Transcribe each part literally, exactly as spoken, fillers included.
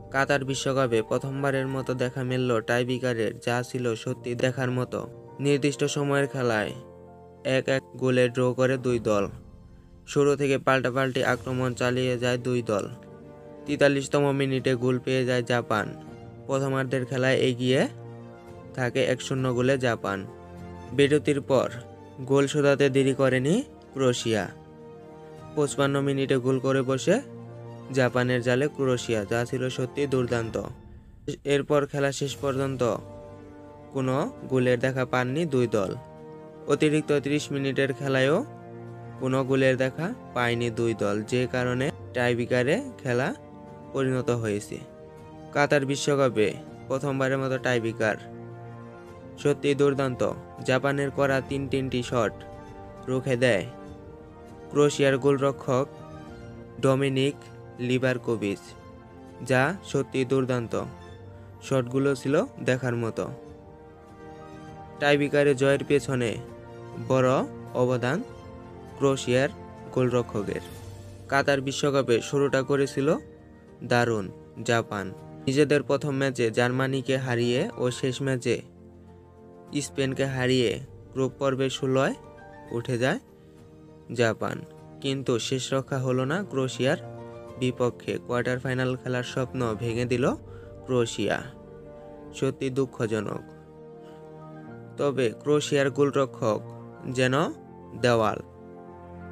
কাতার বিশ্বকাপে প্রথমবারের মতো দেখা মিলল টাইব্রেকারের, যা ছিল সত্যি দেখার মতো। নির্দিষ্ট সময়ের খেলায় এক এক গোলে ড্র করে দুই দল। শুরু থেকে পাল্টাপাল্টি আক্রমণ চালিয়ে যায় দুই দল। তেতাল্লিশতম মিনিটে গোল পেয়ে যায় জাপান। প্রথমার্ধের খেলায় এগিয়ে থাকে এক শূন্য গোলে জাপান। বিরতির পর গোল শোধাতে দেরি করেনি ক্রোয়েশিয়া। পঁচপান্ন মিনিটে গোল করে বসে জাপানের জালে ক্রোয়েশিয়া, যা ছিল সত্যি দুর্দান্ত। এরপর খেলা শেষ পর্যন্ত কোনো গোলের দেখা পাননি দুই দল। অতিরিক্ত ত্রিশ মিনিটের খেলায়ও কোনো গোলের দেখা পায়নি দুই দল, যে কারণে টাইব্রেকারে খেলা পরিণত হয়েছে। কাতার বিশ্বকাপে প্রথমবারের মতো টাইব্রেকার সত্যি দুর্দান্ত। জাপানের করা তিন তিনটি শট রুখে দেয় ক্রোয়েশিয়ার গোলরক্ষক ডমিনিক লিভারকোভিচ, যা সত্যি দুর্দান্ত। শটগুলো ছিল দেখার মতো। টাইব্রেকারে জয়ের পেছনে বড় অবদান ক্রোয়েশিয়ার গোলরক্ষকের। কাতার বিশ্বকাপে শুরুটা করেছিল দারুণ জাপান। নিজেদের প্রথম ম্যাচে জার্মানিকে হারিয়ে ও শেষ ম্যাচে স্পেনকে হারিয়ে গ্রুপ পর্বে ষোলোয় উঠে যায় জাপান। কিন্তু শেষ রক্ষা হলো না ক্রোয়েশিয়ার বিপক্ষে। কোয়ার্টার ফাইনাল খেলার স্বপ্ন ভেঙে দিল ক্রোয়েশিয়া। সত্যি দুঃখজনক। তবে ক্রোয়েশিয়ার গোলরক্ষক যেন দেওয়াল,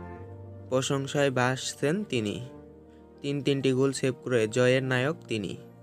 প্রশংসায় ভাসছেন তিনি। তিন তিনটি গোল সেভ করে জয়ের নায়ক তিনি।